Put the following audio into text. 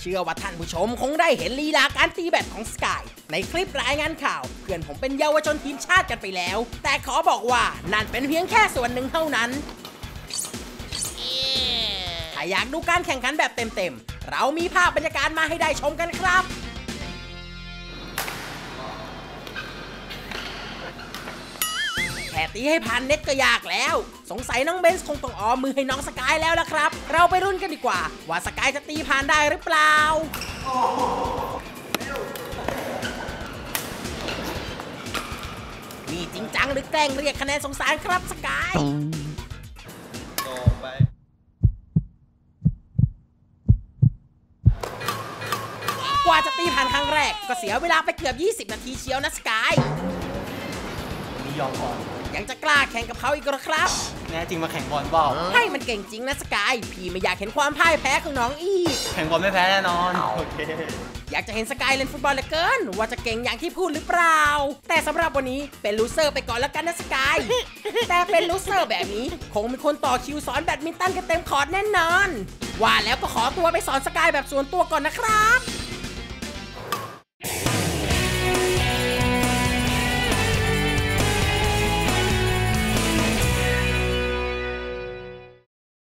เชื่อว่าท่านผู้ชมคงได้เห็นลีลาการตีแบดของสกายในคลิปรายงานข่าวเพื่อนผมเป็นเยาวชนทีมชาติกันไปแล้วแต่ขอบอกว่านั่นเป็นเพียงแค่ส่วนหนึ่งเท่านั้นถ้าอยากดูการแข่งขันแบบเต็มๆเรามีภาพบรรยากาศมาให้ได้ชมกันครับแค่ตีให้ผ่านเน็ตก็ยากแล้วสงสัยน้องเบนซ์คงต้องออมมือให้น้องสกายแล้วล่ะครับเราไปรุ่นกันดีกว่าว่าสกายจะตีผ่านได้หรือเปล่านี่จริงจังหรือแกล้งเรียกคะแนนสงสารครับสกายกว่าจะตีผ่านครั้งแรกก็เสียเวลาไปเกือบ20 นาทีเชียวนะสกายนี่ยอมก่อนยังจะกล้าแข่งกับเขาอีกหรอครับแน่จริงมาแข่งบอลเปล่าให้มันเก่งจริงนะสกายพี่ไม่อยากเห็นความพ่ายแพ้ของน้องอีกแข่งบอลไม่แพ้แน่นอนโอเคอยากจะเห็นสกายเล่นฟุตบอลเหลือเกินว่าจะเก่งอย่างที่พูดหรือเปล่าแต่สำหรับวันนี้เป็นลูเซอร์ไปก่อนแล้วกันนะสกายแต่เป็นลูเซอร์แบบนี้คงมีคนต่อคิวสอนแบดมินตันกันเต็มคอร์ตแน่นอนว่าแล้วก็ขอตัวไปสอนสกายแบบส่วนตัวก่อนนะครับ